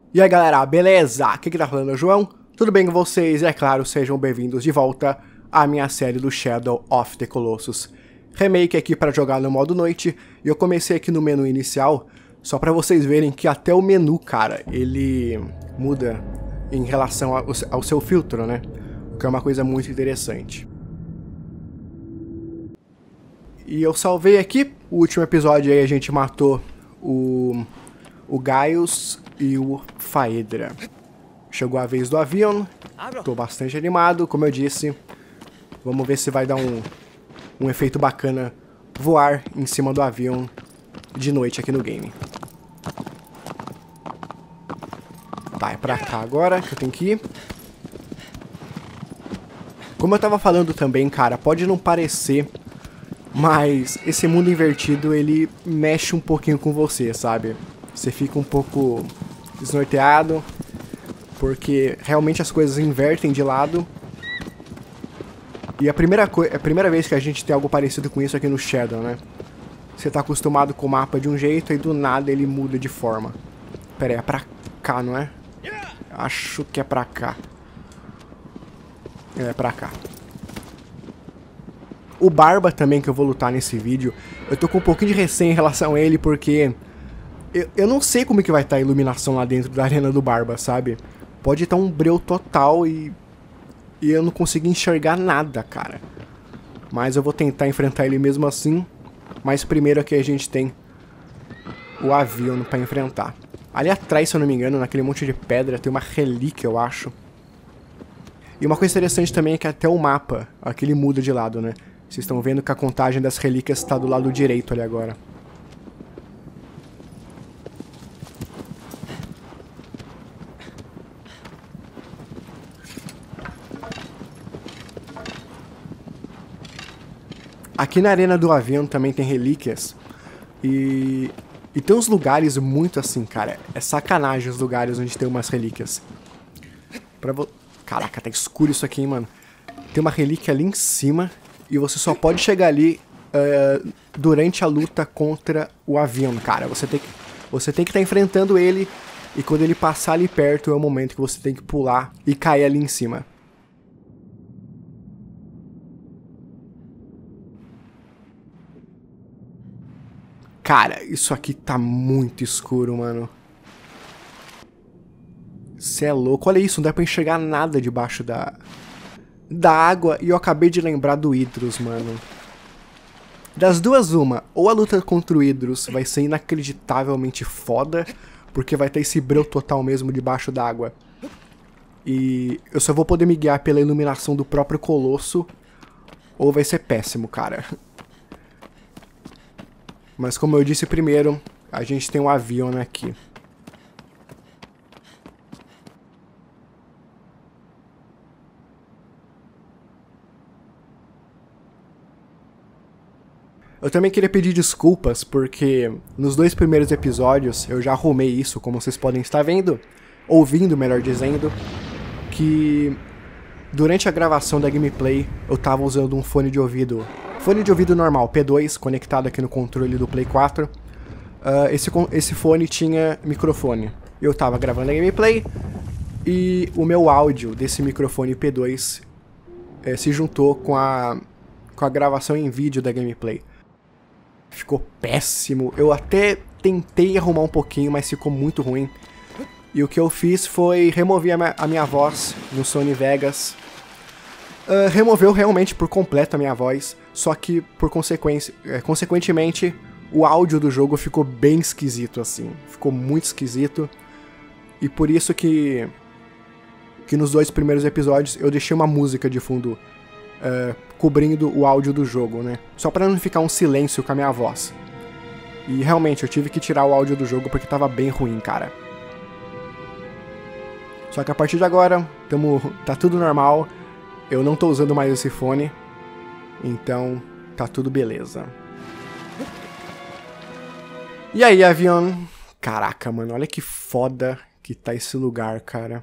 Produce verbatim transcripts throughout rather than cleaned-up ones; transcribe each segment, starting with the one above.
E aí galera, beleza? Aqui que tá falando é o João, tudo bem com vocês? E é claro, sejam bem-vindos de volta à minha série do Shadow of the Colossus. Remake aqui para jogar no modo noite, e eu comecei aqui no menu inicial, só para vocês verem que até o menu, cara, ele muda em relação ao, ao seu filtro, né? O que é uma coisa muito interessante. E eu salvei aqui, o último episódio aí a gente matou o, o Gaius e o Phaedra. Chegou a vez do avião, tô bastante animado, como eu disse. Vamos ver se vai dar um, um efeito bacana voar em cima do avião de noite aqui no game. Tá, é pra cá agora que eu tenho que ir. Como eu tava falando também, cara, pode não parecer, mas esse mundo invertido, ele mexe um pouquinho com você, sabe? Você fica um pouco desnorteado, porque realmente as coisas invertem de lado. E a primeira, a primeira vez que a gente tem algo parecido com isso aqui no Shadow, né? Você tá acostumado com o mapa de um jeito e do nada ele muda de forma. Pera aí, é pra cá, não é? Acho que é pra cá. É pra cá. O Barba também, que eu vou lutar nesse vídeo, eu tô com um pouquinho de receio em relação a ele, porque eu, eu não sei como que vai estar a iluminação lá dentro da arena do Barba, sabe? Pode estar um breu total e, e eu não consigo enxergar nada, cara. Mas eu vou tentar enfrentar ele mesmo assim. Mas primeiro aqui a gente tem o avião pra enfrentar. Ali atrás, se eu não me engano, naquele monte de pedra, tem uma relíquia, eu acho. E uma coisa interessante também é que até o mapa, aquele muda de lado, né? Vocês estão vendo que a contagem das relíquias está do lado direito ali agora. Aqui na arena do avião também tem relíquias. E, e tem uns lugares muito assim, cara. É sacanagem os lugares onde tem umas relíquias. Pra vo... Caraca, tá escuro isso aqui, hein, mano. Tem uma relíquia ali em cima. E você só pode chegar ali uh, durante a luta contra o avião, cara. Você tem que você tem que estar enfrentando ele. E quando ele passar ali perto é o momento que você tem que pular e cair ali em cima. Cara, isso aqui tá muito escuro, mano. Cê é louco. Olha isso, não dá pra enxergar nada debaixo da, da água. E eu acabei de lembrar do Hydrus, mano. Das duas, uma. Ou a luta contra o Hydrus vai ser inacreditavelmente foda, porque vai ter esse breu total mesmo debaixo da água. E eu só vou poder me guiar pela iluminação do próprio Colosso. Ou vai ser péssimo, cara. Mas como eu disse primeiro, a gente tem um avião aqui. Eu também queria pedir desculpas, porque nos dois primeiros episódios eu já arrumei isso, como vocês podem estar vendo, ouvindo, melhor dizendo, que durante a gravação da gameplay eu tava usando um fone de ouvido, fone de ouvido normal, P dois, conectado aqui no controle do Play quatro. Uh, esse, esse fone tinha microfone. Eu tava gravando a gameplay e o meu áudio desse microfone P dois eh, se juntou com a, com a gravação em vídeo da gameplay. Ficou péssimo. Eu até tentei arrumar um pouquinho, mas ficou muito ruim. E o que eu fiz foi remover a minha, a minha voz no Sony Vegas. Uh, removeu realmente por completo a minha voz, só que por consequência, é, consequentemente o áudio do jogo ficou bem esquisito assim. Ficou muito esquisito. E por isso que, que nos dois primeiros episódios eu deixei uma música de fundo Uh, cobrindo o áudio do jogo, né? Só pra não ficar um silêncio com a minha voz. E realmente, eu tive que tirar o áudio do jogo porque tava bem ruim, cara. Só que a partir de agora, tamo, tá tudo normal. Eu não tô usando mais esse fone. Então, tá tudo beleza. E aí, avião? Caraca, mano, olha que foda que tá esse lugar, cara.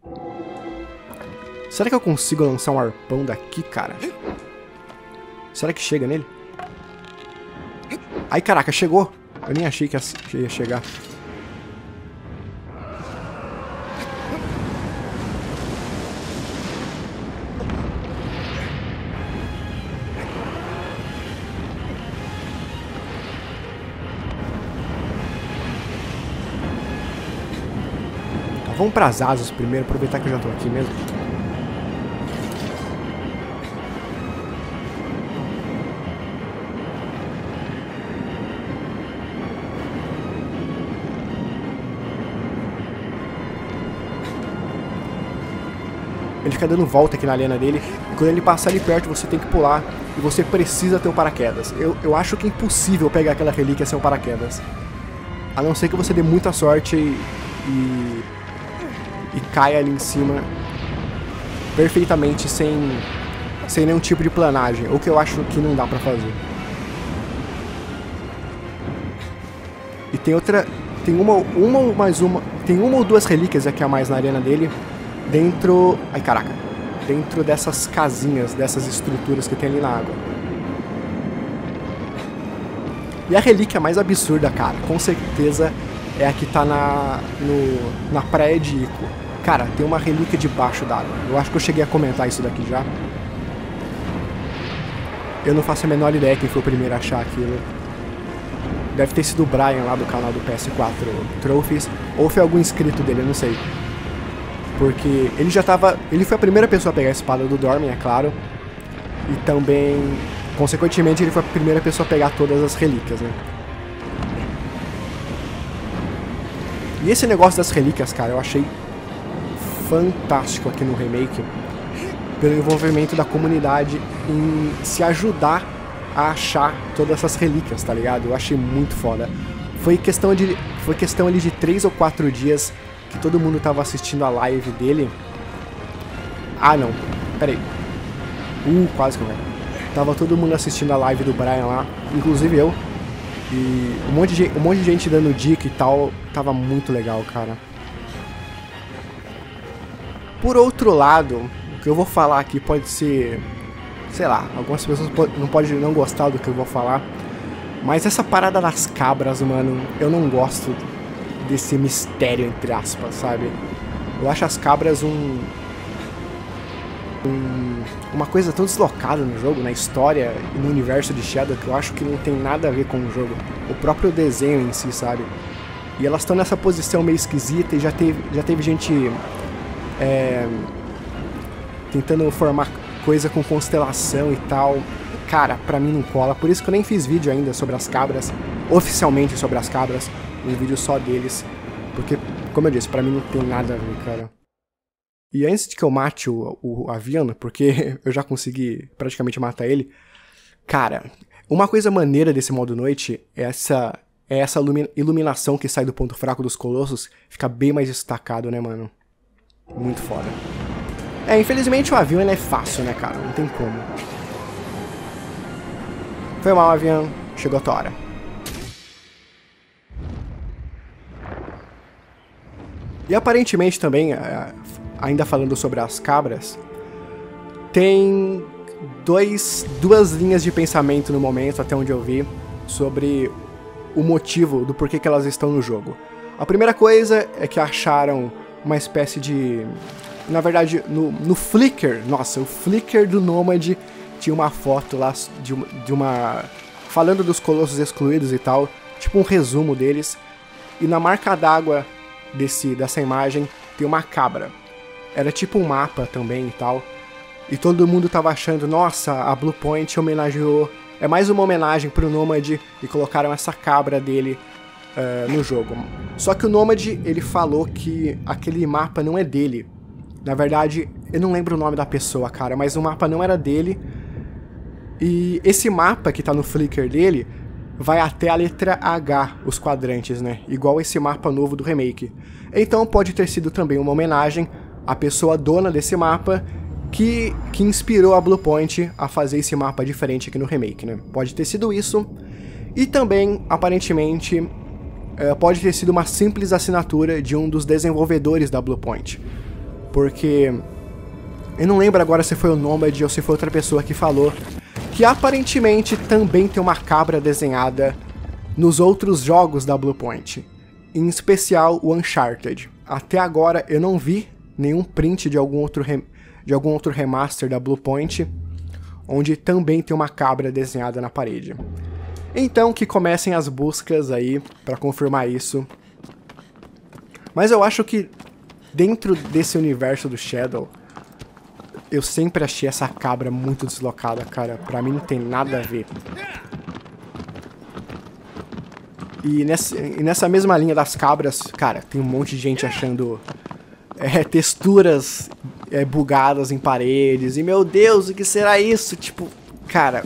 Será que eu consigo lançar um arpão daqui, cara? Será que chega nele? Ai, caraca, chegou! Eu nem achei que ia chegar. Vamos pras asas primeiro, aproveitar que eu já tô aqui mesmo. Ele fica dando volta aqui na arena dele, e quando ele passar ali perto você tem que pular, e você precisa ter um paraquedas. Eu, eu acho que é impossível pegar aquela relíquia sem um paraquedas. A não ser que você dê muita sorte e, e, e caia ali em cima perfeitamente sem, sem nenhum tipo de planagem, o que eu acho que não dá pra fazer. E tem outra, tem uma, uma ou mais uma, tem uma ou duas relíquias aqui a mais na arena dele, dentro, ai caraca, dentro dessas casinhas, dessas estruturas que tem ali na água. E a relíquia mais absurda, cara, com certeza é a que tá na, no, na praia de Ico. Cara, tem uma relíquia debaixo d'água. Eu acho que eu cheguei a comentar isso daqui já. Eu não faço a menor ideia quem foi o primeiro a achar aquilo. Deve ter sido o Brian lá do canal do P S quatro Trophies, ou foi algum inscrito dele, eu não sei. Porque ele já tava... Ele foi a primeira pessoa a pegar a espada do Dormin, é claro. E também, consequentemente, ele foi a primeira pessoa a pegar todas as relíquias, né? E esse negócio das relíquias, cara, eu achei fantástico aqui no remake. Pelo envolvimento da comunidade em se ajudar a achar todas essas relíquias, tá ligado? Eu achei muito foda. Foi questão de... Foi questão ali de três ou quatro dias... que todo mundo tava assistindo a live dele. Ah, não. Pera aí. Uh, quase que eu... Tava todo mundo assistindo a live do Brian lá, inclusive eu. E um monte de, um monte de gente dando dica e tal. Tava muito legal, cara. Por outro lado, o que eu vou falar aqui pode ser... Sei lá, algumas pessoas não podem não gostar do que eu vou falar. Mas essa parada das cabras, mano, eu não gosto desse mistério, entre aspas, sabe? Eu acho as cabras um, um... uma coisa tão deslocada no jogo, na história e no universo de Shadow, que eu acho que não tem nada a ver com o jogo. O próprio desenho em si, sabe? E elas estão nessa posição meio esquisita e já teve, já teve gente é, tentando formar coisa com constelação e tal. Cara, pra mim não cola. Por isso que eu nem fiz vídeo ainda sobre as cabras, oficialmente sobre as cabras. Um vídeo só deles, porque, como eu disse, pra mim não tem nada a ver, cara. E antes de que eu mate o, o Avian, porque eu já consegui praticamente matar ele, cara, uma coisa maneira desse modo noite é essa, é essa iluminação que sai do ponto fraco dos colossos, fica bem mais destacado, né, mano? Muito foda. É, infelizmente o Avian ele é fácil, né, cara? Não tem como. Foi mal, Avian. Chegou a tua hora. E aparentemente também, ainda falando sobre as cabras, tem dois, duas linhas de pensamento no momento, até onde eu vi, sobre o motivo do porquê que elas estão no jogo. A primeira coisa é que acharam uma espécie de... Na verdade, no, no Flickr, nossa, o Flickr do Nomad tinha uma foto lá de uma, de uma... falando dos Colossos Excluídos e tal, tipo um resumo deles, e na marca d'água Desse, dessa imagem tem uma cabra. Era tipo um mapa também e tal. E todo mundo tava achando, nossa, a Bluepoint homenageou. É mais uma homenagem pro Nomad e colocaram essa cabra dele uh, no jogo. Só que o Nomad, ele falou que aquele mapa não é dele. Na verdade, eu não lembro o nome da pessoa, cara, mas o mapa não era dele. E esse mapa que tá no Flickr dele vai até a letra H, os quadrantes, né? Igual esse mapa novo do remake. Então pode ter sido também uma homenagem à pessoa dona desse mapa que, que inspirou a Bluepoint a fazer esse mapa diferente aqui no remake, né? Pode ter sido isso. E também, aparentemente, é, pode ter sido uma simples assinatura de um dos desenvolvedores da Bluepoint. Porque eu não lembro agora se foi o Nomad ou se foi outra pessoa que falou que aparentemente também tem uma cabra desenhada nos outros jogos da Bluepoint, em especial o Uncharted. Até agora eu não vi nenhum print de algum outro, de algum outro remaster da Bluepoint, onde também tem uma cabra desenhada na parede. Então que comecem as buscas aí para confirmar isso. Mas eu acho que dentro desse universo do Shadow, eu sempre achei essa cabra muito deslocada, cara. Pra mim não tem nada a ver. E nessa, e nessa mesma linha das cabras, cara, tem um monte de gente achando é, texturas é, bugadas em paredes. E meu Deus, o que será isso? Tipo, cara...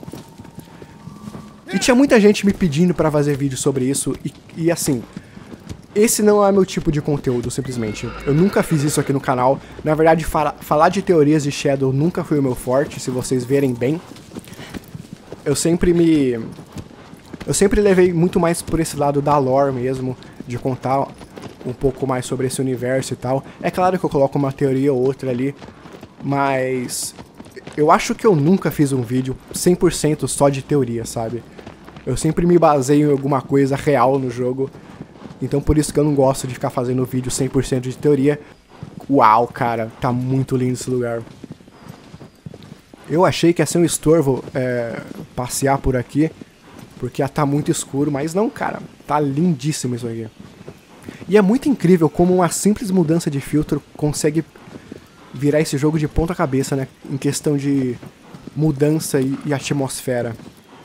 E tinha muita gente me pedindo pra fazer vídeo sobre isso. E, e assim... Esse não é meu tipo de conteúdo, simplesmente. Eu nunca fiz isso aqui no canal. Na verdade, fala, falar de teorias de Shadow nunca foi o meu forte, se vocês verem bem. Eu sempre me... Eu sempre levei muito mais por esse lado da lore mesmo, de contar um pouco mais sobre esse universo e tal. É claro que eu coloco uma teoria ou outra ali, mas... Eu acho que eu nunca fiz um vídeo cem por cento só de teoria, sabe? Eu sempre me baseio em alguma coisa real no jogo. Então por isso que eu não gosto de ficar fazendo vídeo cem por cento de teoria. Uau, cara, tá muito lindo esse lugar. Eu achei que ia ser um estorvo é, passear por aqui, porque ia tá muito escuro, mas não, cara, tá lindíssimo isso aqui. E é muito incrível como uma simples mudança de filtro consegue virar esse jogo de ponta cabeça, né, em questão de mudança e, e atmosfera.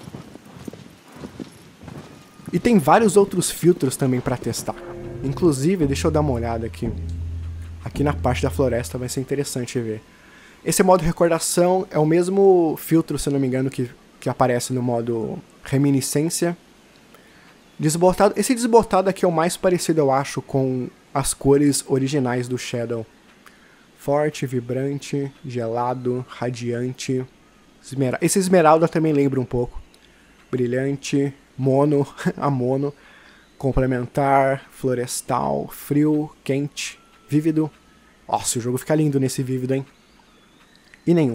E tem vários outros filtros também pra testar. Inclusive, deixa eu dar uma olhada aqui. Aqui na parte da floresta vai ser interessante ver. Esse modo recordação é o mesmo filtro, se eu não me engano, que, que aparece no modo reminiscência. Desbotado. Esse desbotado aqui é o mais parecido, eu acho, com as cores originais do Shadow. Forte, vibrante, gelado, radiante. Esmeralda. Esse esmeralda também lembra um pouco. Brilhante... Mono, a mono, complementar, florestal, frio, quente, vívido. Nossa, o jogo fica lindo nesse vívido, hein? E nenhum.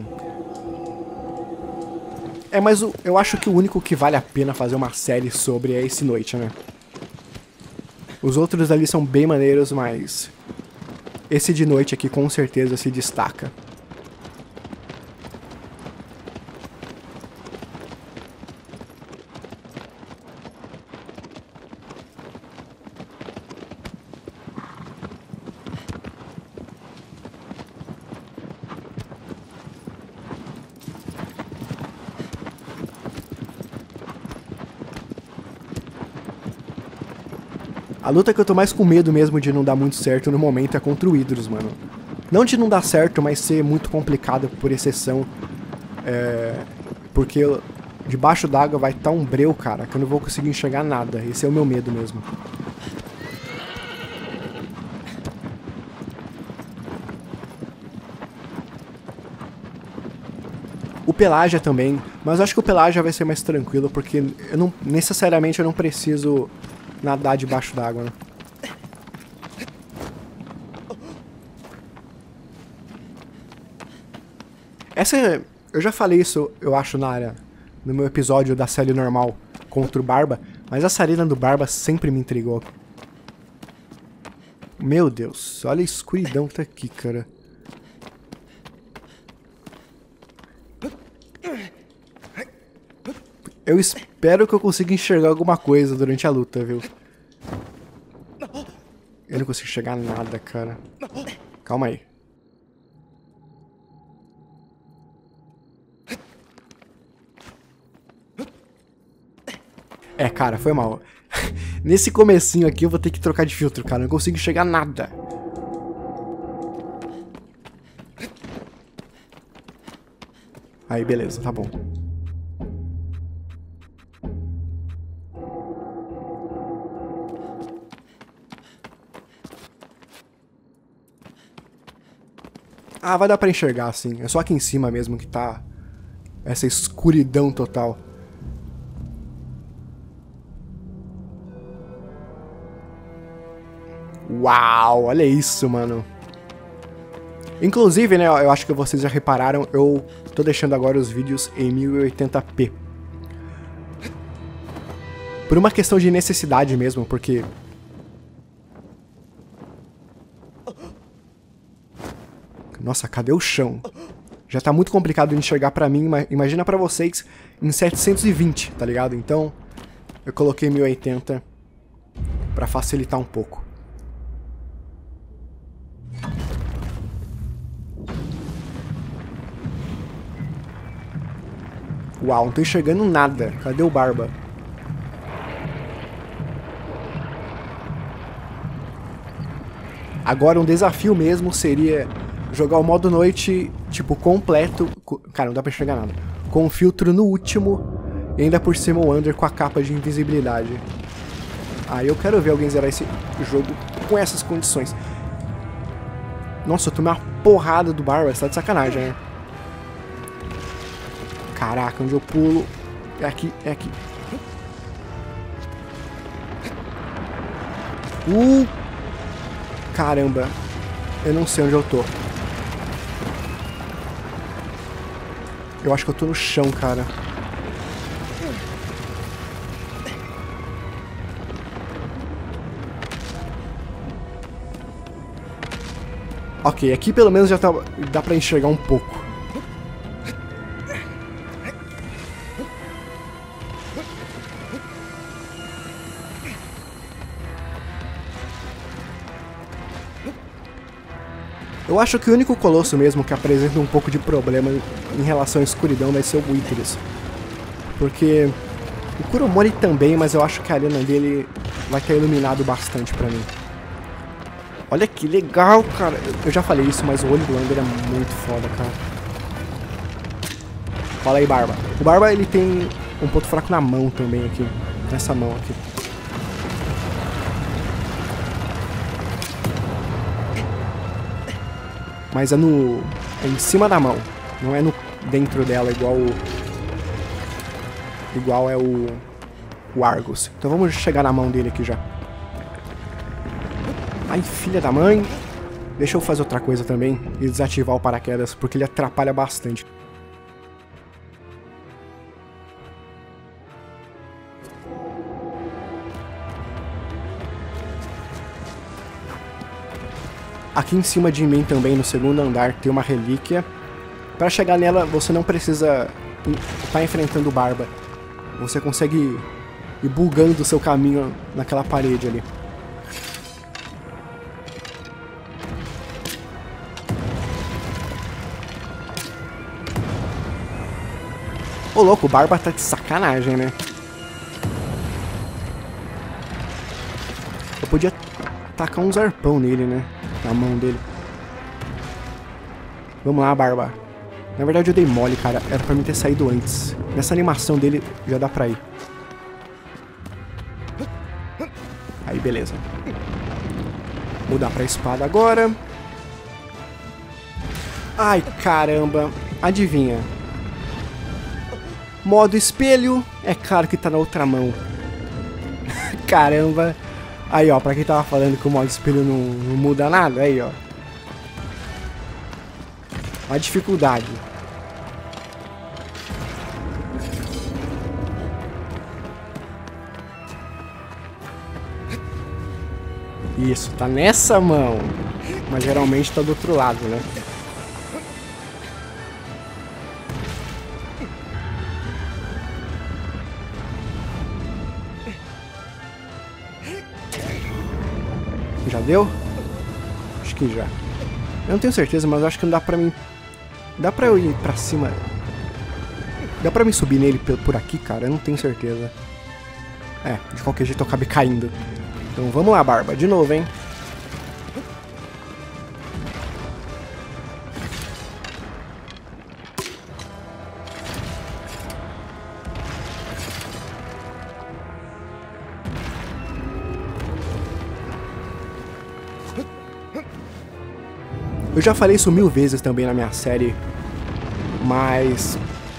É, mas o, eu acho que o único que vale a pena fazer uma série sobre é esse Noite, né? Os outros ali são bem maneiros, mas... Esse de noite aqui com certeza se destaca. A luta que eu tô mais com medo mesmo de não dar muito certo no momento é contra o Hydros, mano. Não de não dar certo, mas ser muito complicado por exceção. É... Porque debaixo d'água vai estar um breu, cara, que eu não vou conseguir enxergar nada. Esse é o meu medo mesmo. O Pelágia também, mas eu acho que o Pelágia vai ser mais tranquilo, porque eu não, necessariamente eu não preciso nadar debaixo d'água, né? Essa, eu já falei isso, eu acho, na área, no meu episódio da série normal contra o Barba, mas essa arena do Barba sempre me intrigou. Meu Deus, olha a escuridão que tá aqui, cara. Eu espero que eu consiga enxergar alguma coisa durante a luta, viu? Eu não consigo enxergar nada, cara. Calma aí. É, cara, foi mal. Nesse comecinho aqui eu vou ter que trocar de filtro, cara. Eu não consigo enxergar nada. Aí, beleza, tá bom. Ah, vai dar pra enxergar, assim. É só aqui em cima mesmo que tá essa escuridão total. Uau, olha isso, mano. Inclusive, né, eu acho que vocês já repararam, eu tô deixando agora os vídeos em mil e oitenta p. Por uma questão de necessidade mesmo, porque... Nossa, cadê o chão? Já tá muito complicado de enxergar pra mim, imagina pra vocês em setecentos e vinte, tá ligado? Então, eu coloquei mil e oitenta pra facilitar um pouco. Uau, não tô enxergando nada. Cadê o Barba? Agora um desafio mesmo seria jogar o modo noite, tipo, completo. Cara, não dá pra enxergar nada. Com o filtro no último e ainda por cima o Under com a capa de invisibilidade. Aí eu quero ver alguém zerar esse jogo com essas condições. Nossa, eu tomei uma porrada do Barba, você tá de sacanagem, né? Caraca, onde eu pulo? É aqui, é aqui. Uh! Caramba, eu não sei onde eu tô. Eu acho que eu tô no chão, cara. Ok, aqui pelo menos já tá, dá pra enxergar um pouco. Eu acho que o único colosso mesmo que apresenta um pouco de problema em relação à escuridão vai ser o Buitres. Porque o Kuromori também, mas eu acho que a arena dele vai ter iluminado bastante pra mim. Olha que legal, cara. Eu já falei isso, mas o olho do Under é muito foda, cara. Fala aí, Barba. O Barba, ele tem um ponto fraco na mão também aqui. Nessa mão aqui. Mas é no... é em cima da mão. Não é no dentro dela, igual o... igual é o... o Argus. Então vamos chegar na mão dele aqui já. Ai, filha da mãe. Deixa eu fazer outra coisa também e desativar o paraquedas, porque ele atrapalha bastante. Aqui em cima de mim também, no segundo andar, tem uma relíquia. Para chegar nela, você não precisa estar enfrentando o Barba. Você consegue ir bugando o seu caminho naquela parede ali. Ô louco, o Barba tá de sacanagem, né? Eu podia tacar uns arpão nele, né? Na mão dele. Vamos lá, Barba. Na verdade eu dei mole, cara. Era pra mim ter saído antes. Nessa animação dele já dá pra ir. Aí, beleza. Mudar pra espada agora. Ai, caramba. Adivinha. Modo espelho. É claro que tá na outra mão. Caramba. Aí, ó, pra quem tava falando que o modo espelho não, não muda nada, aí, ó. A dificuldade. Isso, tá nessa mão. Mas geralmente tá do outro lado, né? Já deu? Acho que já. Eu não tenho certeza, mas eu acho que não dá pra mim... Dá pra eu ir pra cima? Dá pra me subir nele por aqui, cara? Eu não tenho certeza. É, de qualquer jeito eu acabei caindo. Então vamos lá, Barba. De novo, hein? Eu já falei isso mil vezes também na minha série, mas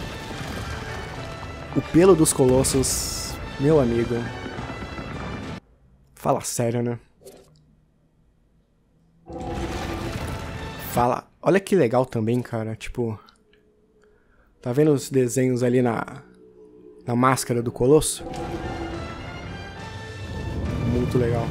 o pelo dos colossos, meu amigo, fala sério, né? Fala, olha que legal também, cara, tipo, tá vendo os desenhos ali na, na máscara do colosso? Muito legal.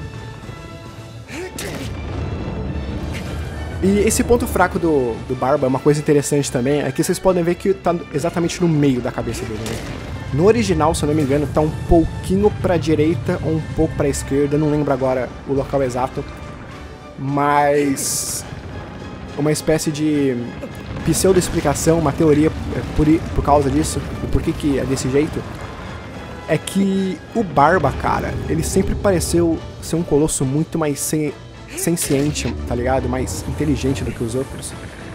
E esse ponto fraco do, do Barba, uma coisa interessante também, é que vocês podem ver que tá exatamente no meio da cabeça dele, né? No original, se eu não me engano, tá um pouquinho pra direita ou um pouco pra esquerda, não lembro agora o local exato. Mas... uma espécie de pseudo-explicação, uma teoria por, por causa disso, o porquê que é desse jeito, é que o Barba, cara, ele sempre pareceu ser um colosso muito mais sen senciente, tá ligado? Mais inteligente do que os outros.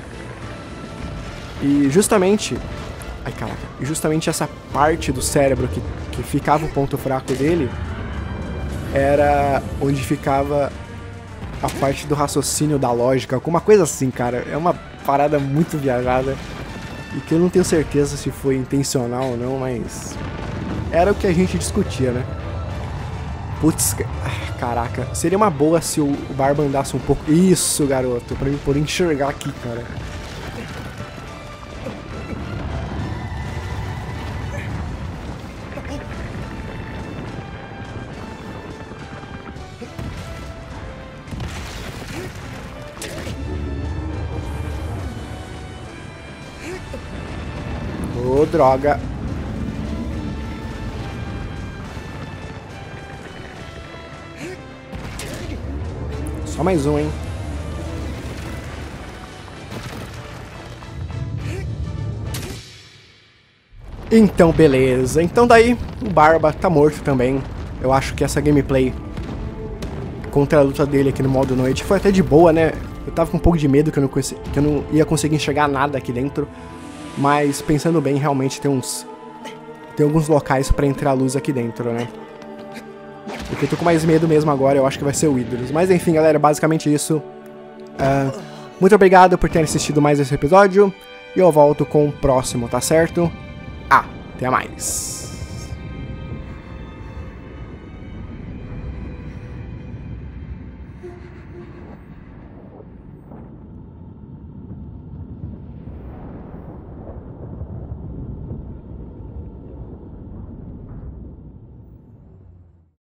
E justamente... Ai, caraca. E justamente essa parte do cérebro que, que ficava o ponto fraco dele era onde ficava a parte do raciocínio, da lógica, alguma coisa assim, cara. É uma parada muito viajada e que eu não tenho certeza se foi intencional ou não, mas era o que a gente discutia, né? Putz, caraca, seria uma boa se o Barba andasse um pouco... Isso, garoto, pra mim poder enxergar aqui, cara. Ô, oh, droga. Só mais um, hein? Então, beleza. Então daí, o Barba tá morto também. Eu acho que essa gameplay contra a luta dele aqui no modo noite foi até de boa, né? Eu tava com um pouco de medo que eu não, que eu não ia conseguir enxergar nada aqui dentro. Mas pensando bem, realmente tem uns... Tem alguns locais pra entrar a luz aqui dentro, né? O que eu tô com mais medo mesmo agora, eu acho que vai ser o Ídolos. Mas enfim, galera, basicamente isso. Uh, muito obrigado por terem assistido mais esse episódio. E eu volto com o próximo, tá certo? Ah, até mais.